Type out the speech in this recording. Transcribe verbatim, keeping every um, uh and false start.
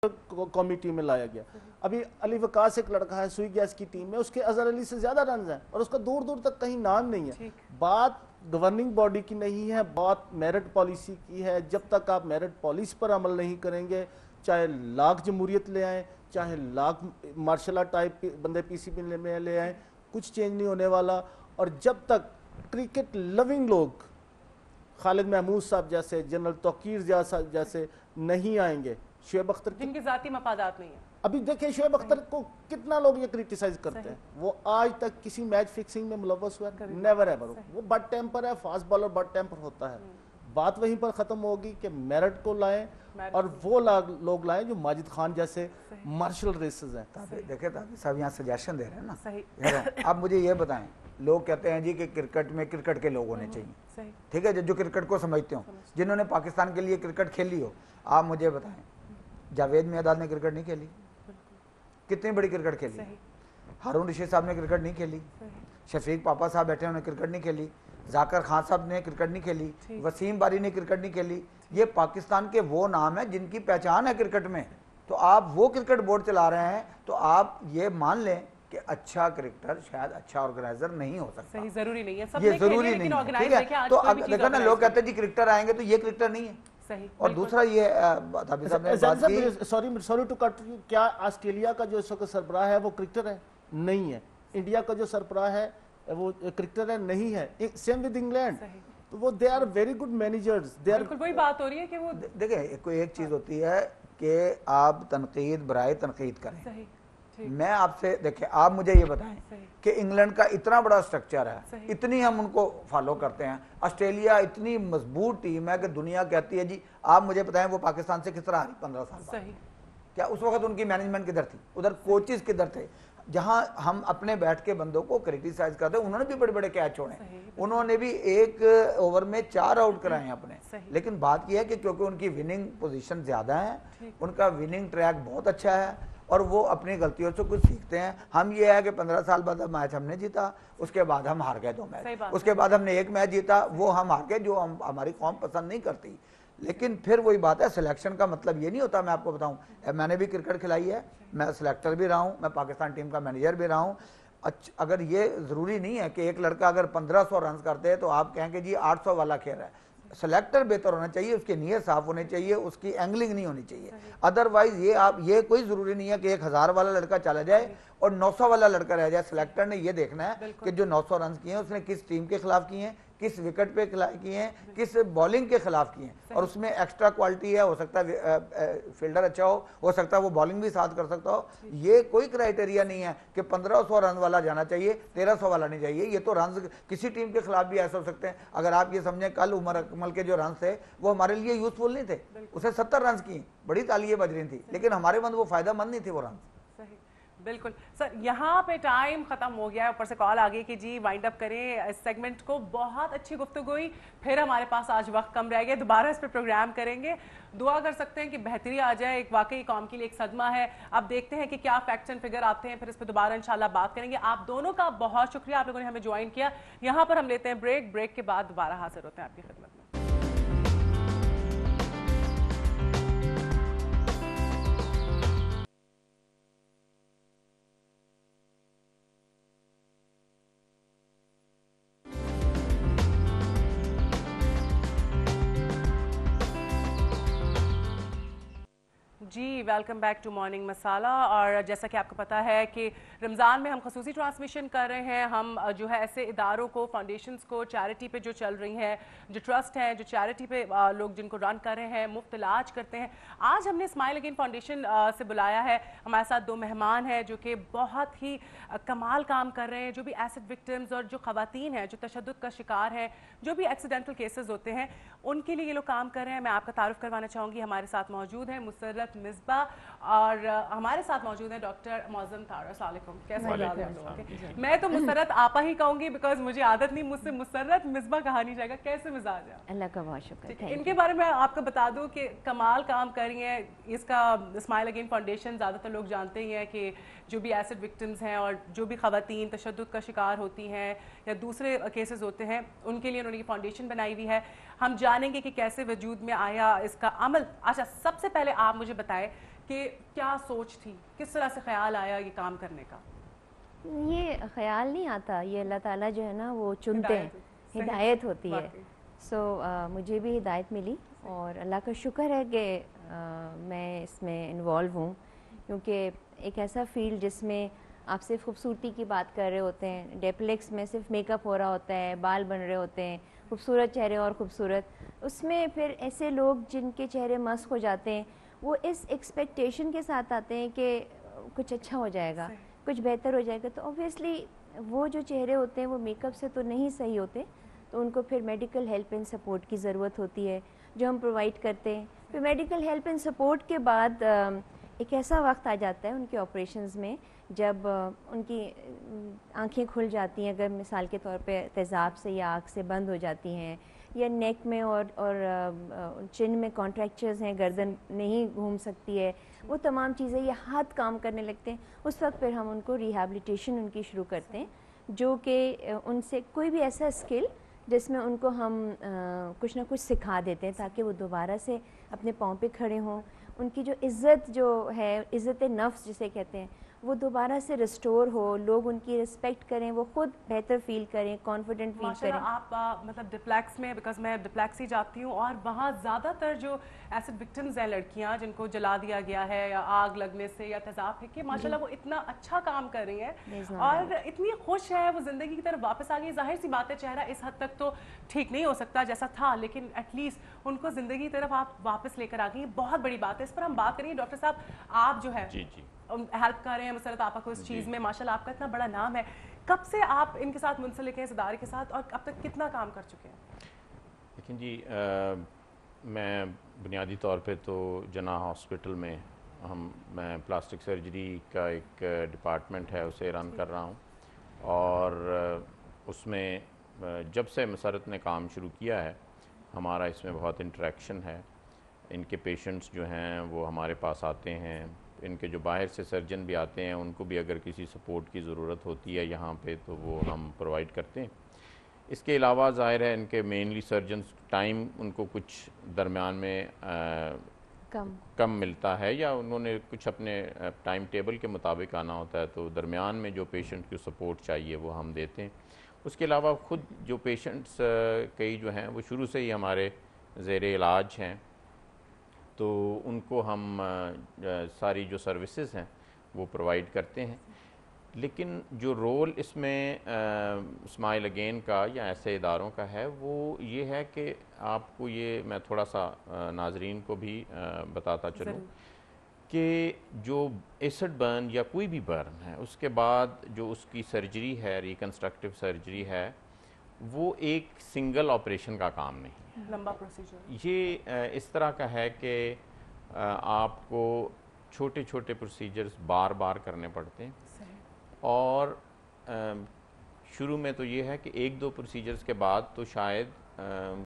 قومی ٹیم میں لایا گیا. ابھی علی وقاص ایک لڑکا ہے سوئی گیس کی ٹیم میں, اس کے اظہر علی سے زیادہ رنز ہیں اور اس کا دور دور تک کہیں نام نہیں ہے. بات گورننگ باڈی کی نہیں ہے, بات میرٹ پالیسی کی ہے. جب تک آپ میرٹ پالیسی پر عمل نہیں کریں گے, چاہے لاکھ جمہوریت لے آئیں, چاہے لاکھ مارشل آرٹ ٹائپ بندے پی سی بی میں لے آئیں, کچھ چینج نہیں ہونے والا. اور جب تک کرکٹ لوننگ لوگ خالد محمود صاحب جیسے, جنرل توقیر جیسے نہیں آئیں گے, شعیب اختر جن کے ذاتی مفادات نہیں ہیں. ابھی دیکھیں شعیب اختر کو کتنا لوگ یہ کرٹیسائز کرتے ہیں, وہ آج تک کسی میچ فکسنگ میں ملوث ہوا ہے, نیور ایور. وہ بٹ ٹیمپر ہے, فاسٹ بالر بٹ ٹیمپر ہوتا ہے. بات وہیں پر ختم ہوگی کہ میرٹ کو لائیں اور وہ لوگ لائیں جو ماجد خان جیسے مارشل ریسز ہیں. دیکھیں تابع صاحب یہاں سجیشن دے رہے ہیں نا, اب مجھے یہ بتائیں, لوگ کہتے ہیں جی کہ کرکٹ میں کرکٹ کے لوگ ہونے چاہیے, ٹھیک ہے, جو کرکٹ کو سمجھتے ہوں, جنہوں نے پاکستان کے لیے کرکٹ کھیلی ہو. آپ مجھے بتائیں, جاوید میرداد نے کرکٹ نہیں کھیلی, کتنی بڑی کرکٹ کھیلی. ہارون رشید صاحب نے کرکٹ نہیں کھیلی, شفیق پاپا صاحب بیٹھے انہوں نے کرکٹ نہیں کھیلی, ذاکر خان صاحب نے کرکٹ نہیں کھیلی, وسیم باری نے کرکٹ نہیں کھیلی. یہ پاکستان کے وہ نام ہیں جن کی پہچان ہے کرکٹ میں. تو آپ وہ کرکٹ بورڈ چلا رہے ہیں, تو آپ یہ مان لیں کہ اچھا کرکٹر شاید اچھا آرگنائزر نہیں ہو سکتا. صحیح, ضروری نہیں ہے, یہ ضروری نہیں ہے, ٹھیک ہے. تو دیکھو نا, لوگ کہتے ہیں جی کرکٹر آئیں گے, تو یہ کرکٹر نہیں ہے. اور دوسرا یہ تابع صاحب نے بات کی, سوری سوری ٹو کٹ, کیا آسٹریلیا کا جو اس وقت سربراہ ہے وہ کرکٹر ہے؟ نہیں ہے. انڈیا کا جو سربراہ ہے وہ کرکٹر ہے؟ نہیں ہے. سیم ود انگلینڈ, وہ they are very good managers. بالکل وہی بات ہو رہی ہے کہ وہ دیکھیں, کوئی ایک چیز ہوتی ہے کہ آپ تنقید برائے تنقید کریں. میں آپ سے دیکھیں, آپ مجھے یہ بتائیں کہ انگلینڈ کا اتنا بڑا سٹرکچر ہے, اتنی ہم ان کو فالو کرتے ہیں. آسٹریلیا اتنی مضبوط ٹیم ہے کہ دنیا کہتی ہے جی, آپ مجھے بتائیں وہ پاکستان سے کس طرح آ رہی پندرہ سال بعد. کیا اس وقت ان کی مینجمنٹ کدھر تھی, ادھر کوچز کدھر تھے؟ جہاں ہم اپنے بیٹھ کے بندوں کو کرٹیسائز کرتے ہیں, انہوں نے بھی بڑے بڑے کیچ چھوڑے, انہوں نے بھی ایک اوور میں چار آؤٹ کرائے ہیں اپنے. لیکن بات یہ ہے کہ کیونکہ ان کی وننگ پوزیشن زیادہ ہیں, ان کا وننگ ٹریک بہت اچھا ہے, اور وہ اپنی غلطیوں سے کچھ سیکھتے ہیں. ہم یہ ہے کہ پندرہ سال بعد میچ ہم نے جیتا, اس کے بعد ہم ہار گئے دو میچ, اس کے بعد ہم نے ایک میچ جیتا, وہ ہم ہار گئے, جو ہم ہماری قوم پسند نہیں کرتی. لیکن پھر وہی بات ہے, سلیکشن کا مطلب یہ نہیں ہوتا. میں آپ کو بتاؤں, میں نے بھی کرکٹ کھلائی ہے, میں سلیکٹر بھی رہا ہوں, میں پاکستان ٹیم کا مینیجر بھی رہا ہوں. اگر یہ ضروری نہیں ہے کہ ایک لڑکا اگر پندرہ سو رنز کرتے ہیں تو آپ کہیں کہ جی آٹھ سو والا کھیل رہا ہے. سلیکٹر بہتر ہونا چاہیے, اس کی نیت صاف ہونی چاہیے, اس کی اینگلنگ نہیں ہونی چاہیے. ادروائز یہ آپ یہ کوئی ضروری نہیں ہے کہ ایک ہزار والا لڑکا چلا جائے اور نو سو والا لڑکا رہ جائے. سلیکٹر نے یہ دیکھنا ہے کہ جو نو سو رنز کیے ہیں اس نے کس ٹیم کے خلاف کیے ہیں, کس وکٹ پہ کیے ہیں, کس بالنگ کے خلاف کیے ہیں, اور اس میں ایکسٹرا کوالٹی ہے, ہو سکتا ہے فیلڈر اچھا ہو, ہو سکتا ہے وہ بالنگ بھی ساتھ کر سکتا ہو. یہ کوئی کرائٹیریا نہیں ہے کہ پندرہ سو رن والا جانا چاہیے, تیرہ سو والا نہیں چاہیے. یہ تو رنز کسی ٹیم کے خلاف بھی ایسے ہو سکتے ہیں. اگر آپ یہ سمجھیں کل عمر اکمل کے جو رنز تھے وہ ہمارے لیے یوزفل نہیں تھے, اسے ستر رنز کی بڑی تالیاں بج رہی تھی, لیکن ہمارے مند وہ فائدہ مند نہیں تھے وہ رنز. بالکل سر, یہاں پہ ٹائم ختم ہو گیا ہے, اوپر سے کال آ گئی کہ جی وائنڈ اپ کریں اس سیگمنٹ کو. بہت اچھی گفتگو ہوئی, پھر ہمارے پاس آج وقت کم رہ گیا, دوبارہ اس پہ پروگرام کریں گے. دعا کر سکتے ہیں کہ بہتری آ جائے, ایک واقعی قوم کے لیے ایک صدمہ ہے. اب دیکھتے ہیں کہ کیا فیکٹس اینڈ فگر آتے ہیں, پھر اس پہ دوبارہ انشاءاللہ بات کریں گے. آپ دونوں کا بہت شکریہ, آپ لوگوں نے ہمیں جوائن کیا. یہاں پر ہم لیتے ہیں بریک, بریک کے بعد دوبارہ حاضر ہوتے ہیں آپ کی خدمت میں. جی welcome back to morning masala. اور جیسا کہ آپ کو پتہ ہے کہ رمضان میں ہم خصوصی ٹرانسمیشن کر رہے ہیں. ہم جو ہے ایسے اداروں کو, فاؤنڈیشنز کو, چیریٹی پہ جو چل رہی ہیں, جو ٹرسٹ ہیں, جو چیریٹی پہ لوگ جن کو رن کر رہے ہیں, مفت علاج کرتے ہیں. آج ہم نے اسمائل اگین فاؤنڈیشن سے بلایا ہے. ہمارے ساتھ دو مہمان ہیں جو کہ بہت ہی کمال کام کر رہے ہیں, جو بھی ایسڈ وکٹمز اور جو خواتین ہیں جو تشدد کا شکار ہیں, جو بھی ایکسیڈنٹل کیسز ہوتے ہیں, ان کے لیے یہ لوگ کام کر رہے ہیں. میں آپ کا تعارف کروانا چاہوں گی. ہمارے ساتھ موجود ہیں مسرت مصباح, اور ہمارے ساتھ موجود ہیں ڈاکٹر معظم طاہر. السلام علیکم, کیسے ہیں آپ لوگ؟ میں تو مسرت آپا ہی کہوں گی بیکاز مجھے عادت نہیں, مجھ سے مسرت مصباح کہا نہیں جائے گا. کیسے مزاج ہے؟ اللہ کا بہت شکر. ان کے بارے میں آپ کو بتا دوں کہ کمال کام کر رہی ہیں. اس کا اسمائل اگین فاؤنڈیشن زیادہ تر لوگ جانتے ہی ہیں کہ جو بھی ایسڈ وکٹمز ہیں اور جو بھی خواتین تشدد کا شکار ہوتی ہیں یا دوسرے کیسز ہوتے ہیں, ان کے لیے انہوں نے یہ فاؤنڈیشن بنائی ہوئی ہے. ہم جانیں گے کہ کیسے وجود میں آیا اس کا عمل. اچھا, سب سے پہلے آپ مجھے بتائیں کہ کیا سوچ تھی, کس طرح سے خیال آیا یہ کام کرنے کا؟ یہ خیال نہیں آتا, یہ اللہ تعالیٰ جو ہے نا وہ چنتے ہیں, ہدایت ہوتی ہے. سو مجھے بھی ہدایت ملی اور اللہ کا شکر ہے کہ میں اس میں انوالو ہوں, کیونکہ ایک ایسا فیلڈ جس میں آپ صرف خوبصورتی کی بات کر رہے ہوتے ہیں, ڈیپلیکس میں صرف میک اپ ہو رہا ہوتا ہے, بال بن رہے ہوتے ہیں, خوبصورت چہرے اور خوبصورت, اس میں پھر ایسے لوگ جن کے چہرے مسخ ہو جاتے ہیں وہ اس ایکسپیکٹیشن کے ساتھ آتے ہیں کہ کچھ اچھا ہو جائے گا, کچھ بہتر ہو جائے گا, تو اوبویسلی وہ جو چہرے ہوتے ہیں وہ میک اپ سے تو نہیں صحیح ہوتے, تو ان کو پھر میڈیکل ہیلپ اینڈ سپورٹ کی ضرورت ہوتی ہے جو ہم پرووائڈ کرتے ہیں. پھر میڈیکل ہیلپ اینڈ سپورٹ کے بعد ایک ایسا وقت آ جاتا ہے ان کے آپریشنز میں جب ان کی آنکھیں کھل جاتی ہیں, اگر مثال کے طور پہ تیزاب سے یا آنکھ سے بند ہو جاتی ہیں, یا نیک میں اور اور چن میں کانٹریکچرز ہیں, گردن نہیں گھوم سکتی ہے, وہ تمام چیزیں, یہ ہاتھ کام کرنے لگتے ہیں, اس وقت پھر ہم ان کو ریہیبلیٹیشن ان کی شروع کرتے ہیں, جو کہ ان سے کوئی بھی ایسا اسکل جس میں ان کو ہم کچھ نہ کچھ سکھا دیتے ہیں تاکہ وہ دوبارہ سے اپنے پاؤں پہ کھڑے ہوں, ان کی جو عزت جو ہے, عزت نفس جسے کہتے ہیں, وہ دوبارہ سے ریسٹور ہو, لوگ ان کی رسپیکٹ کریں, وہ خود بہتر فیل کریں, کانفیڈنٹ فیل کریں. آپ مطلب ڈپلیکس میں, بیکاز میں ڈپلیکس ہی جاتی ہوں, اور وہاں زیادہ تر جو ایسڈ وکٹمز ہیں لڑکیاں جن کو جلا دیا گیا ہے یا آگ لگنے سے یا تیزاب پھینک کے, ماشاء اللہ وہ اتنا اچھا کام کر رہی ہیں اور اتنی خوش ہے, وہ زندگی کی طرف واپس آ گئی. ظاہر سی بات ہے چہرہ اس حد تک تو ٹھیک نہیں ہو سکتا جیسا تھا, لیکن ایٹ لیسٹ ان کو زندگی کی طرف آپ واپس لے کر آ گئی, بہت بڑی بات ہے. اس پر ہم بات کریں گے. ڈاکٹر صاحب آپ جو ہے ہیلپ کر رہے ہیں مسرت آپا کو اس چیز میں, ماشاءاللہ آپ کا اتنا بڑا نام ہے, کب سے آپ ان کے ساتھ منسلک ہیں, اس ادارے کے ساتھ, اور اب تک کتنا کام کر چکے ہیں؟ لیکن جی میں بنیادی طور پہ تو جناح ہاسپٹل میں ہم میں پلاسٹک سرجری کا ایک ڈپارٹمنٹ ہے اسے رن کر رہا ہوں, اور اس میں جب سے مسرت نے کام شروع کیا ہے ہمارا اس میں بہت انٹریکشن ہے. ان کے پیشنٹس جو ہیں وہ ہمارے پاس آتے ہیں, ان کے جو باہر سے سرجن بھی آتے ہیں ان کو بھی اگر کسی سپورٹ کی ضرورت ہوتی ہے یہاں پہ تو وہ ہم پرووائڈ کرتے ہیں. اس کے علاوہ ظاہر ہے ان کے مینلی سرجنز ٹائم ان کو کچھ درمیان میں کم کم ملتا ہے, یا انہوں نے کچھ اپنے ٹائم ٹیبل کے مطابق آنا ہوتا ہے, تو درمیان میں جو پیشنٹ کو سپورٹ چاہیے وہ ہم دیتے ہیں. اس کے علاوہ خود جو پیشنٹس کئی جو ہیں وہ شروع سے ہی ہمارے زیر علاج ہیں, تو ان کو ہم ساری جو سروسز ہیں وہ پرووائڈ کرتے ہیں. لیکن جو رول اس میں اسمائل اگین کا یا ایسے اداروں کا ہے وہ یہ ہے کہ آپ کو یہ میں تھوڑا سا ناظرین کو بھی بتاتا چلوں کہ جو ایسڈ برن یا کوئی بھی برن ہے اس کے بعد جو اس کی سرجری ہے, ریکنسٹرکٹیو سرجری ہے, وہ ایک سنگل آپریشن کا کام نہیں ہے, لمبا پروسیجر. یہ اس طرح کا ہے کہ آپ کو چھوٹے چھوٹے پروسیجرز بار بار کرنے پڑتے ہیں, اور شروع میں تو یہ ہے کہ ایک دو پروسیجرز کے بعد تو شاید